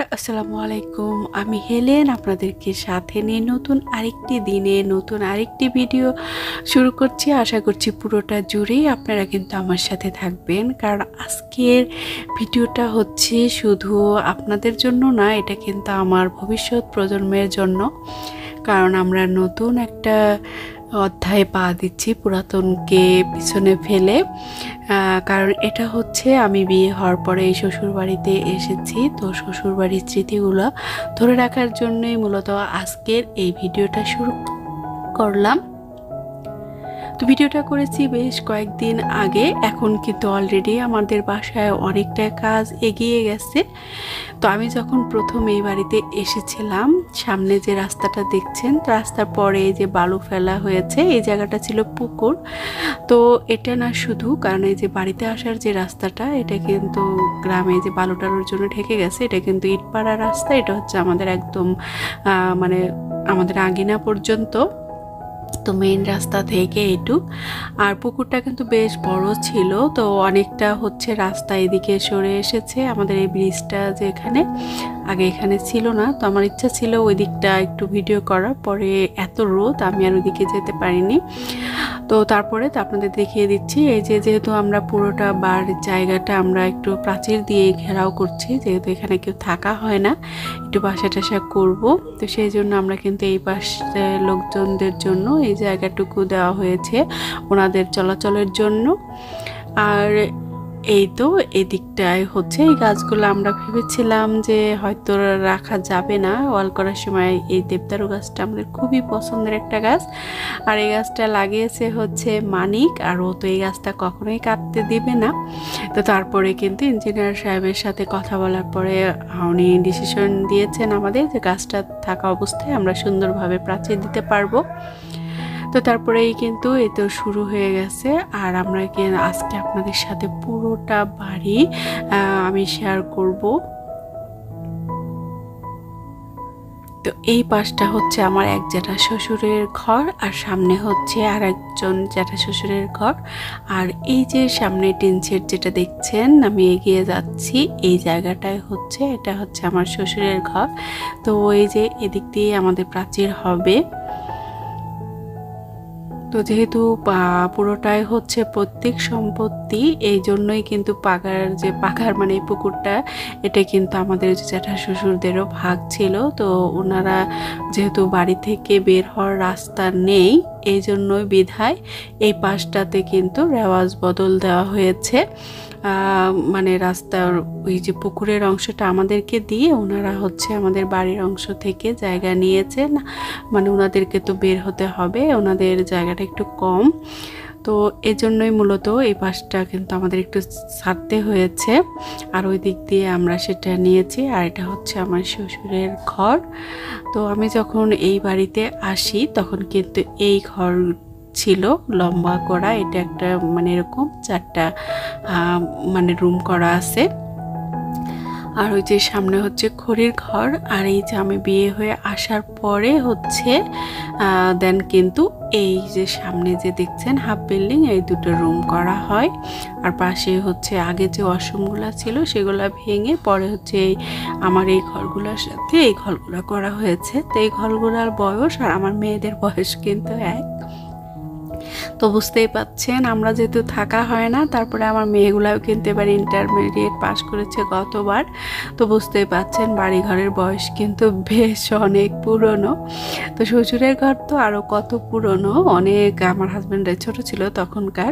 আসসালামু আলাইকুম। আমি হেলেন আপনাদেরকে সাথে নিয়ে নতুন আরেকটি দিনে নতুন আরেকটি ভিডিও শুরু করছি। আশা করছি পুরোটা জুড়েই আপনারা কিন্তু আমার সাথে থাকবেন, কারণ আজকের ভিডিওটা হচ্ছে শুধু আপনাদের জন্য না, এটা কিন্তু আমার ভবিষ্যৎ প্রজন্মের জন্য। কারণ আমরা নতুন একটা অধ্যায়ে পা দিচ্ছি পুরাতনকে পিছনে ফেলে। কারণ এটা হচ্ছে আমি বিয়ে হওয়ার পরে এই শ্বশুরবাড়িতে এসেছি, তো শ্বশুরবাড়ির স্মৃতিগুলো ধরে রাখার জন্যই মূলত আজকের এই ভিডিওটা শুরু করলাম। তো ভিডিওটা করেছি বেশ কয়েকদিন আগে, এখন কিন্তু অলরেডি আমাদের বাসায় অনেকটা কাজ এগিয়ে গেছে। তো আমি যখন প্রথম এই বাড়িতে এসেছিলাম, সামনে যে রাস্তাটা দেখছেন, রাস্তার পরে যে বালু ফেলা হয়েছে এই জায়গাটা ছিল পুকুর। তো এটা না শুধু, কারণ এই যে বাড়িতে আসার যে রাস্তাটা, এটা কিন্তু গ্রামে যে বালু টালুর জন্য ঢেকে গেছে, এটা কিন্তু ইটপাড়া রাস্তা। এটা হচ্ছে আমাদের একদম মানে আমাদের আঙিনা পর্যন্ত, তো মেইন রাস্তা থেকে এইটুক। আর পুকুরটা কিন্তু বেশ বড় ছিল, তো অনেকটা হচ্ছে রাস্তা এদিকে সরে এসেছে। আমাদের এই ব্রিজটা যে এখানে আগে এখানে ছিল না, তো আমার ইচ্ছা ছিল ওই দিকটা একটু ভিডিও করার, পরে এত রোদ আমি আর ওইদিকে যেতে পারিনি। তো তারপরে তো আপনাদের দেখিয়ে দিচ্ছি, এই যে যেহেতু আমরা পুরোটা বাড়ির জায়গাটা আমরা একটু প্রাচীর দিয়ে ঘেরাও করছি, যেহেতু এখানে কেউ থাকা হয় না, একটু বাসা টাসা করবো, তো সেই জন্য আমরা কিন্তু এই পাশে লোকজনদের জন্য এই জায়গাটুকু দেওয়া হয়েছে ওনাদের চলাচলের জন্য। আর এই তো এদিকটায় হচ্ছে এই গাছগুলো আমরা ভেবেছিলাম যে হয়তো রাখা যাবে না, ওয়াল করার সময়। এই দেবদারু গাছটা আমাদের খুবই পছন্দের একটা গাছ, আর এই গাছটা লাগিয়েছে হচ্ছে মানিক, আর ও তো এই গাছটা কখনোই কাটতে দিবে না। তো তারপরে কিন্তু ইঞ্জিনিয়ার সাহেবের সাথে কথা বলার পরে উনি ডিসিশন দিয়েছেন আমাদের যে গাছটা থাকা অবস্থায় আমরা সুন্দরভাবে প্রাচীর দিতে পারবো। তো তারপরেই কিন্তু এই তো শুরু হয়ে গেছে, আর আমরা আজকে আপনাদের সাথে পুরোটা বাড়ি আমি শেয়ার করব। তো এই পাশটা হচ্ছে আমার এক জ্যাঠা শ্বশুরের ঘর, আর সামনে হচ্ছে আর একজন জ্যাঠা শ্বশুরের ঘর। আর এই যে সামনে টিন শেড যেটা দেখছেন, আমি এগিয়ে যাচ্ছি এই জায়গাটায় হচ্ছে, এটা হচ্ছে আমার শ্বশুরের ঘর। তো এই যে এদিক দিয়ে আমাদের প্রাচীর হবে। তো যেহেতু পুরোটাই হচ্ছে পৈতৃক সম্পত্তি, এই জন্যই কিন্তু পাগার মানে এই পুকুরটা, এটা কিন্তু আমাদের জ্যাঠা শ্বশুরদেরও ভাগ ছিল। তো ওনারা যেহেতু বাড়ি থেকে বের হওয়ার রাস্তা নেই, এই জন্যই বিধায় এই পাশটাতে কিন্তু রেওয়াজ বদল দেওয়া হয়েছে। মানে রাস্তার ওই যে পুকুরের অংশটা আমাদেরকে দিয়ে ওনারা হচ্ছে আমাদের বাড়ির অংশ থেকে জায়গা নিয়েছেন। মানে ওনাদেরকে তো বের হতে হবে, ওনাদের জায়গাটা একটু কম, তো এজন্যই মূলত এই পাশটা কিন্তু আমাদের একটু ছাড়তে হয়েছে। আর ওই দিক দিয়ে আমরা সেটা নিয়েছি, আর এটা হচ্ছে আমার শ্বশুরের ঘর। তো আমি যখন এই বাড়িতে আসি তখন কিন্তু এই ঘর ছিল লম্বা করা, এটা একটা মানে এরকম 4টা মানে রুম করা আছে। আর ওই যে সামনে হচ্ছে খড়ির ঘর। আর এই যে আমি বিয়ে হয়ে আসার পরে হচ্ছে দেন কিন্তু এই যে সামনে যে দেখছেন হাফ বিল্ডিং, এই দুটো রুম করা হয়। আর পাশে হচ্ছে আগে যে ওয়াশরুমগুলো ছিল সেগুলো ভেঙে পরে হচ্ছে আমার এই ঘরগুলোর সাথে এই ঘরগুলো করা হয়েছে। তো এই ঘরগুলোর বয়স আর আমার মেয়েদের বয়স কিন্তু এক। তো বুঝতেই পাচ্ছেন আমরা যেহেতু থাকা হয় না, তারপরে আমার মেয়েগুলাও কিন্তু এবার ইন্টারমিডিয়েট পাশ করেছে গতবার। তো বুঝতেই পাচ্ছেন বাড়িঘরের বয়স কিন্তু বেশ অনেক পুরনো। তো শ্বশুরের ঘর তো আরও কত পুরনো, অনেক আমার হাজব্যান্ডের ছোট ছিল তখনকার।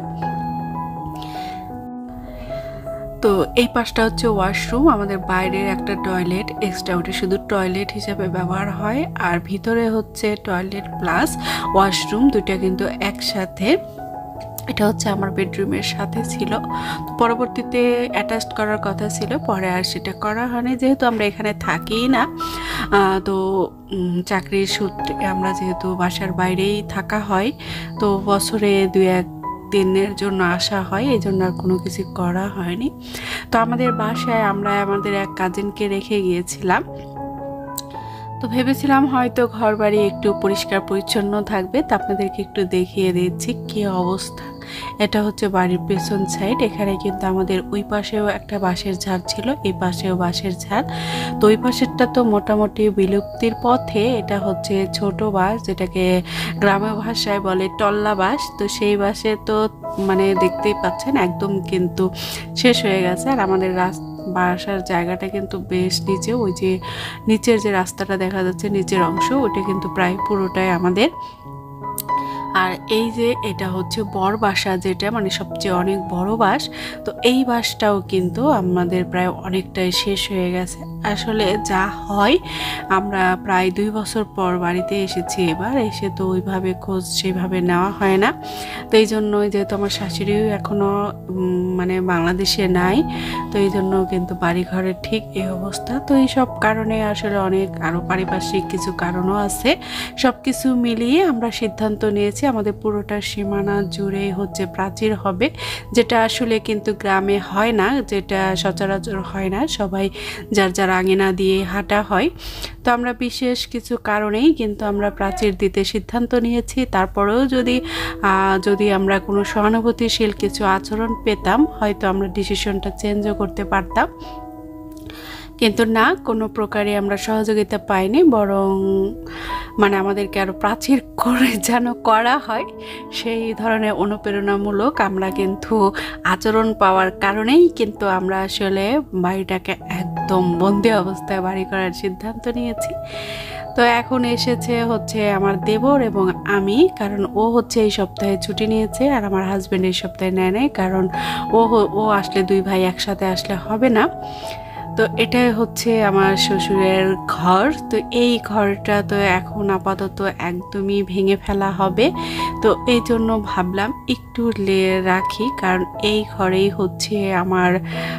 তো এই পাশটা হচ্ছে ওয়াশরুম, আমাদের বাইরের একটা টয়লেট এক্সট্রা, ওটা শুধু টয়লেট হিসাবে ব্যবহার হয়। আর ভিতরে হচ্ছে টয়লেট প্লাস ওয়াশরুম দুইটা কিন্তু একসাথে। এটা হচ্ছে আমার বেডরুমের সাথে ছিল, তো পরবর্তীতে অ্যাটাচ করার কথা ছিল, পরে আর সেটা করা হয়নি যেহেতু আমরা এখানে থাকি না। তো চাকরির সূত্রে আমরা যেহেতু বাসার বাইরেই থাকা হয়, তো বছরে 2-1 দিনের জন্য আসা হয়, এই জন্য আর কোনো কিছু করা হয়নি। তো আমাদের বাসায় আমরা আমাদের এক কাজিনকে রেখে গিয়েছিলাম, তো ভেবেছিলাম হয়তো ঘর বাড়ি একটু পরিষ্কার পরিচ্ছন্ন থাকবে, তা আপনাদেরকে একটু দেখিয়ে দিচ্ছি কী অবস্থা। এটা হচ্ছে বাড়ির পেছন সাইড। এখানে কিন্তু আমাদের ওই পাশেও একটা বাঁশের ঝাড় ছিল, এই পাশেও বাঁশের ঝাড়। তো ওই পাশেরটা তো মোটামুটি বিলুপ্তির পথে। এটা হচ্ছে ছোট বাঁশ, যেটাকে গ্রামের ভাষায় বলে টল্লা বাঁশ। তো সেই বাঁশে তো মানে দেখতেই পাচ্ছেন একদম কিন্তু শেষ হয়ে গেছে। আর আমাদের বাসার জায়গাটা কিন্তু বেশ নিচে, ওই যে নিচের যে রাস্তাটা দেখা যাচ্ছে নিচের অংশ, ওটা কিন্তু প্রায় পুরোটাই আমাদের। আর এই যে এটা হচ্ছে বড় বাসা, যেটা মানে সবচেয়ে অনেক বড় বাস। তো এই বাসটাও কিন্তু আমাদের প্রায় অনেকটাই শেষ হয়ে গেছে। আসলে যা হয়, আমরা প্রায় 2 বছর পর বাড়িতে এসেছি এবার, এসে তো ওইভাবে খোঁজ সেভাবে নেওয়া হয় না। তো এই জন্যই যেহেতু আমার শাশুড়িও এখনও মানে বাংলাদেশে নাই, তো এই জন্য কিন্তু বাড়িঘরের ঠিক এই অবস্থা। তো এই সব কারণে আসলে অনেক আরও পারিপার্শ্বিক কিছু কারণও আছে। সব কিছু মিলিয়ে আমরা সিদ্ধান্ত নিয়েছি আমাদের পুরোটা সীমানা জুড়ে হচ্ছে প্রাচীর হবে, যেটা আসলে কিন্তু গ্রামে হয় না, যেটা সচরাচর হয় না। সবাই যার যার আঙিনা দিয়ে হাঁটা হয়। তো আমরা বিশেষ কিছু কারণেই কিন্তু আমরা প্রাচীর দিতে সিদ্ধান্ত নিয়েছি। তারপরেও যদি আমরা কোনো সহানুভূতিশীল কিছু আচরণ পেতাম, হয়তো আমরা ডিসিশনটা চেঞ্জও করতে পারতাম। কিন্তু না, কোনো প্রকারে আমরা সহযোগিতা পাইনি, বরং মানে আমাদেরকে আরও প্রাচীর করে যেন করা হয় সেই ধরনের অনুপ্রেরণামূলক আমরা কিন্তু আচরণ পাওয়ার কারণেই কিন্তু আমরা আসলে বাড়িটাকে একদম বন্দি অবস্থায় বাড়ি করার সিদ্ধান্ত নিয়েছি। তো এখন এসেছে হচ্ছে আমার দেবর এবং আমি, কারণ ও হচ্ছে এই সপ্তাহে ছুটি নিয়েছে আর আমার হাজব্যান্ড এই সপ্তাহে নেয় নাই, কারণ ও আসলে 2 ভাই একসাথে আসলে হবে না। তো এটাই হচ্ছে আমার শ্বশুরের ঘর। তো এই ঘরটা তো এখন আপাতত একদমই ভেঙে ফেলা হবে। তো এই জন্য ভাবলাম একটু রাখি, কারণ এই ঘরেই হচ্ছে আমার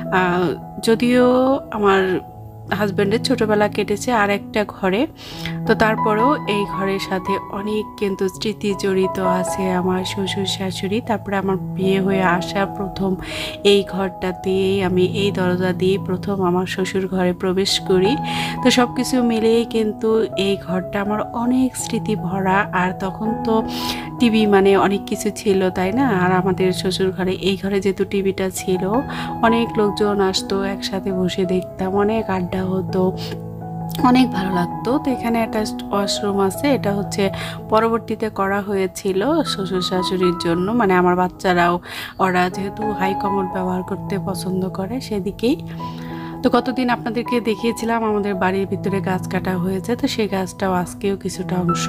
যদিও আমার হাজব্যান্ডের ছোটোবেলা কেটেছে আর একটা ঘরে, তো তারপরেও এই ঘরের সাথে অনেক কিন্তু স্মৃতি জড়িত আছে আমার শ্বশুর শাশুড়ি। তারপরে আমার বিয়ে হয়ে আসা প্রথম এই ঘরটাতেই আমি এই দরজা দিয়ে প্রথম আমার শ্বশুর ঘরে প্রবেশ করি। তো সব কিছু মিলেই কিন্তু এই ঘরটা আমার অনেক স্মৃতি ভরা। আর তখন তো টিভি মানে অনেক কিছু ছিল, তাই না? আর আমাদের শ্বশুর ঘরে, এই ঘরে যেহেতু টিভিটা ছিল, অনেক লোকজন আসতো, একসাথে বসে দেখতাম, অনেক আড্ডা হতো, অনেক ভালো লাগতো। তো এখানে একটা ওয়াশরুম আছে, এটা হচ্ছে পরবর্তীতে করা হয়েছিল শ্বশুর শাশুড়ির জন্য, মানে আমার বাচ্চারাও ওরা যেহেতু হাই কমোড ব্যবহার করতে পছন্দ করে সেদিকেই। তো কতদিন আপনাদেরকে দেখিয়েছিলাম আমাদের বাড়ির ভিতরে গাছ কাটা হয়েছে, তো সেই গাছটাও আজকেও কিছুটা অংশ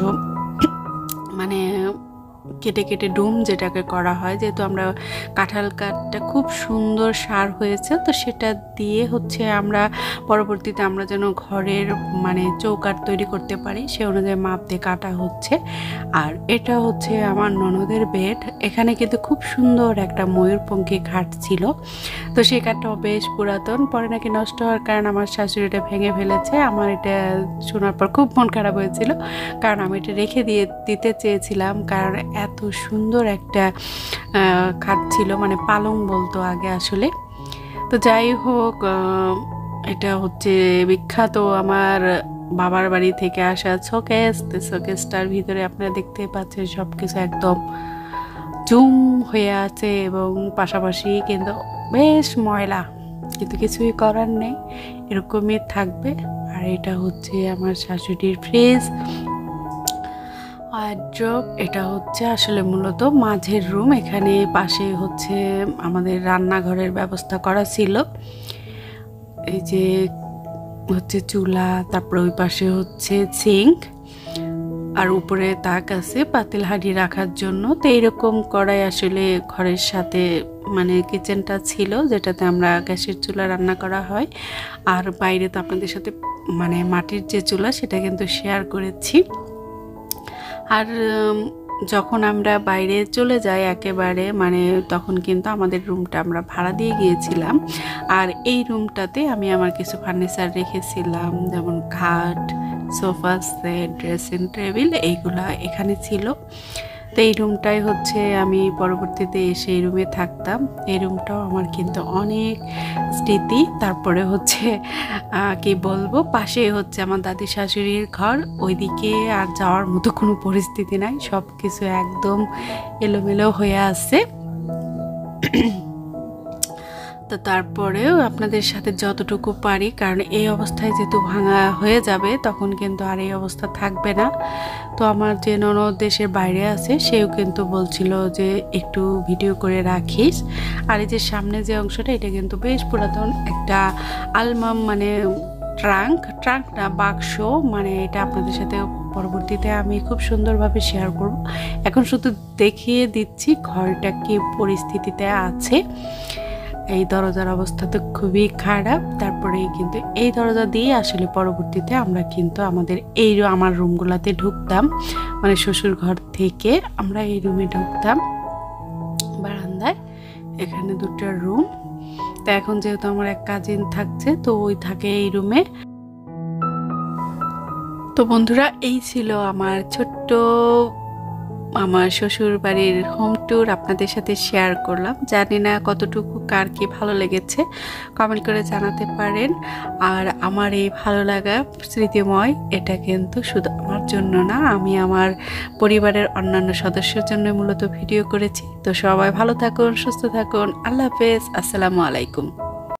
মানে কেটে কেটে ডুম যেটাকে করা হয়, যেহেতু আমরা কাঁঠাল কাঠটা খুব সুন্দর সার হয়েছে, তো সেটা দিয়ে হচ্ছে আমরা পরবর্তীতে আমরা যেন ঘরের মানে চৌকাঠ তৈরি করতে পারি সে অনুযায়ী মাপ দিয়ে কাটা হচ্ছে। আর এটা হচ্ছে আমার ননদের বেড। এখানে কিন্তু খুব সুন্দর একটা ময়ূরপঙ্খী খাট ছিল, তো সেই কাঠটাও বেশ পুরাতন, পরে নাকি নষ্ট হওয়ার কারণে আমার শাশুড়ি এটা ভেঙে ফেলেছে। আমার এটা শোনার পর খুব মন খারাপ হয়েছিল, কারণ আমি এটা রেখে দিতে চেয়েছিলাম, কারণ এত সুন্দর একটা খাট ছিল, মানে পালং বলতো আগে আসলে। তো যাই হোক, এটা হচ্ছে বিখ্যাত আমার বাবার বাড়ি থেকে আসা শোকেস। তো শোকেসটার ভিতরে আপনারা দেখতে পাচ্ছেন সব কিছু একদম জুম হয়ে আছে এবং পাশাপাশি কিন্তু বেশ ময়লা, কিন্তু কিছুই করার নেই, এরকমই থাকবে। আর এটা হচ্ছে আমার শাশুড়ির ফ্রিজ, ওয়ারড্রব। এটা হচ্ছে আসলে মূলত মাঝের রুম, এখানে পাশে হচ্ছে আমাদের রান্নাঘরের ব্যবস্থা করা ছিল। এই যে হচ্ছে চুলা, তারপরে ওই পাশে হচ্ছে সিঙ্ক, আর উপরে তাক আছে পাতিল হাঁড়ি রাখার জন্য। তো এইরকম করাই আসলে ঘরের সাথে মানে কিচেনটা ছিল, যেটাতে আমরা গ্যাসের চুলা রান্না করা হয়। আর বাইরে তো আপনাদের সাথে মানে মাটির যে চুলা সেটা কিন্তু শেয়ার করেছি। আর যখন আমরা বাইরে চলে যাই একেবারে, মানে তখন কিন্তু আমাদের রুমটা আমরা ভাড়া দিয়ে গিয়েছিলাম। আর এই রুমটাতে আমি আমার কিছু ফার্নিচার রেখেছিলাম, যেমন খাট, সোফা সেট, ড্রেসিং টেবিল, এইগুলা এখানে ছিল। তো এই রুমটাই হচ্ছে আমি পরবর্তীতে এসে এই রুমে থাকতাম। এই রুমটাও আমার কিন্তু অনেক স্মৃতি। তারপরে হচ্ছে কি বলবো, পাশে হচ্ছে আমার দাদি শাশুড়ির ঘর, ওইদিকে আর যাওয়ার মতো কোনো পরিস্থিতি নাই, সব কিছু একদম এলোমেলো হয়ে আছে। তো তারপরেও আপনাদের সাথে যতটুকু পারি, কারণ এই অবস্থায় যেহেতু ভাঙা হয়ে যাবে তখন কিন্তু আর এই অবস্থা থাকবে না। তো আমার যে ননদ দেশের বাইরে আছে সেও কিন্তু বলছিল যে একটু ভিডিও করে রাখিস। আর এই যে সামনে যে অংশটা, এটা কিন্তু বেশ পুরাতন একটা আলমাম, মানে ট্রাঙ্ক না, বাক্স, মানে এটা আপনাদের সাথে পরবর্তীতে আমি খুব সুন্দরভাবে শেয়ার করব। এখন শুধু দেখিয়ে দিচ্ছি ঘরটা কি পরিস্থিতিতে আছে। এই দরজার অবস্থা তো খুবই খারাপ। তারপরে কিন্তু এই দরজা দিয়ে আসলে পরবর্তীতে আমরা কিন্তু আমার রুমগুলাতে ঢুকতাম, মানে শ্বশুর ঘর থেকে আমরা এই রুমে ঢুকতাম বারান্দায়। এখানে দুটো রুম। তা এখন যেহেতু আমার এক কাজিন থাকছে, তো ওই থাকে এই রুমে। তো বন্ধুরা, এই ছিল আমার ছোট্ট আমার শ্বশুর বাড়ির হোম ট্যুর, আপনাদের সাথে শেয়ার করলাম। জানি না কতটুকু কার কি ভালো লেগেছে, কমেন্ট করে জানাতে পারেন। আর আমার এই ভালো লাগা স্মৃতিময়, এটা কিন্তু শুধু আমার জন্য না, আমি আমার পরিবারের অন্যান্য সদস্যের জন্য মূলত ভিডিও করেছি। তো সবাই ভালো থাকুন, সুস্থ থাকুন, আল্লাহ হাফেজ, আসসালামু আলাইকুম।